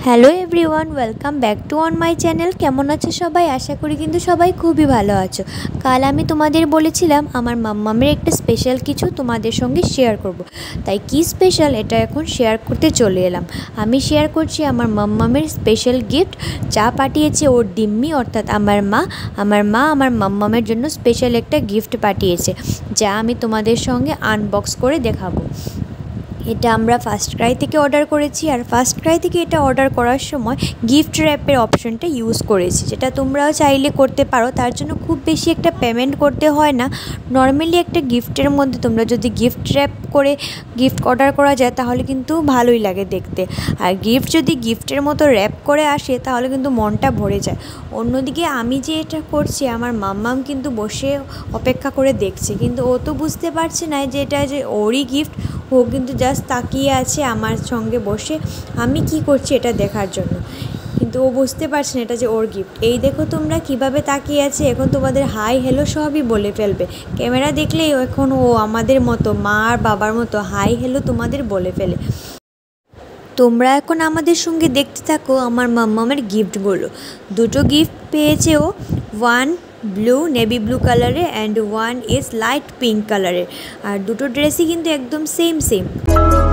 Hello everyone, welcome back to on my channel. কেমন আছো সবাই? আশা করি কিন্তু সবাই খুবই ভালো আছো। কাল আমি তোমাদের বলেছিলাম আমার মাম্মামের একটা স্পেশাল কিছু তোমাদের সঙ্গে শেয়ার করব, তাই কি স্পেশাল এটা এখন শেয়ার করতে চলে এলাম। আমি শেয়ার করছি আমার মাম্মামের স্পেশাল গিফট, যা পাঠিয়েছে ওর ডিম্মি অর্থাৎ আমার মা আমার মাম্মামের জন্য স্পেশাল একটা গিফট পাঠিয়েছে, যা আমি তোমাদের সঙ্গে আনবক্স করে দেখাবো। এটা আমরা ফার্স্ট ক্রাই থেকে অর্ডার করেছি, আর ফার্স্ট ক্রাই থেকে এটা অর্ডার করার সময় গিফট র্যাপের অপশনটা ইউজ করেছি, যেটা তোমরাও চাইলে করতে পারো। তার জন্য খুব বেশি একটা পেমেন্ট করতে হয় না। নর্মালি একটা গিফটের মধ্যে তোমরা যদি গিফট র্যাপ করে গিফট অর্ডার করা যায় তাহলে কিন্তু ভালোই লাগে দেখতে, আর গিফট যদি গিফটের মতো র্যাপ করে আসে তাহলে কিন্তু মনটা ভরে যায়। অন্যদিকে আমি যে এটা করছি, আমার মাম্মাম কিন্তু বসে অপেক্ষা করে দেখছে, কিন্তু ও তো বুঝতে পারছে না যে এটা যে ওরই গিফট। ও কিন্তু জাস্ট তাকিয়ে আছে আমার সঙ্গে বসে আমি কি করছি এটা দেখার জন্য, কিন্তু ও বুঝতে পারছে না এটা যে ওর গিফট। এই দেখো তোমরা কিভাবে তাকিয়ে আছে, এখন তোমাদের হাই হ্যালো সবই বলে ফেলবে। ক্যামেরা দেখলেই এখন ও আমাদের মতো, মা আর বাবার মতো হাই হ্যালো তোমাদের বলে ফেলে। তোমরা এখন আমাদের সঙ্গে দেখতে থাকো আমার মাম্মামের গিফটগুলো। দুটো গিফট পেয়েছে ও, ওয়ান ব্লু নেভি ব্লু কালারের and one is light pink কালারের, আর দুটো ড্রেসই কিন্তু একদম সেম।